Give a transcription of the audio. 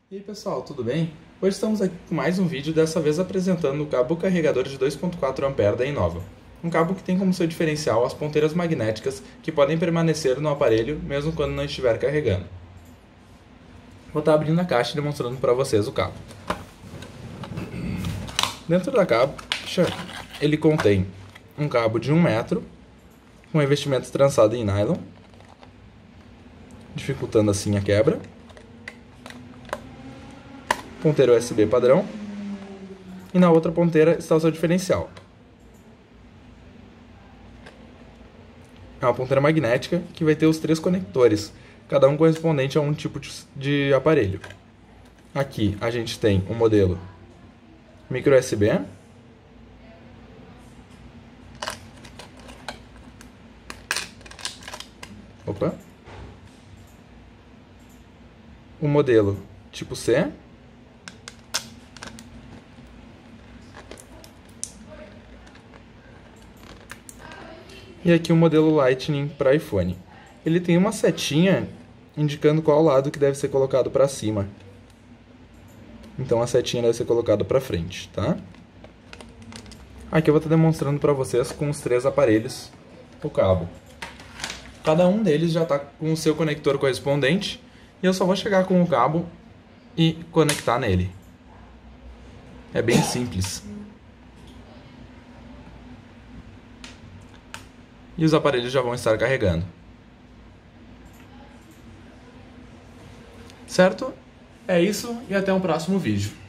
E aí pessoal, tudo bem? Hoje estamos aqui com mais um vídeo, dessa vez apresentando o cabo carregador de 2.4 A da Innova. Um cabo que tem como seu diferencial as ponteiras magnéticas que podem permanecer no aparelho mesmo quando não estiver carregando. Vou estar abrindo a caixa e demonstrando para vocês o cabo. Dentro da caixa, ele contém um cabo de 1 metro, com revestimento trançado em nylon, dificultando assim a quebra. Ponteira USB padrão, e na outra ponteira está o seu diferencial. É uma ponteira magnética que vai ter os 3 conectores, cada um correspondente a um tipo de aparelho. Aqui a gente tem o modelo micro USB, o modelo tipo C, e aqui o modelo Lightning para iPhone. Ele tem uma setinha indicando qual lado que deve ser colocado para cima. Então a setinha deve ser colocada para frente, tá? Aqui eu vou estar demonstrando para vocês com os 3 aparelhos o cabo. Cada um deles já está com o seu conector correspondente e eu só vou chegar com o cabo e conectar nele. É bem simples. E os aparelhos já vão estar carregando. Certo? É isso e até o próximo vídeo.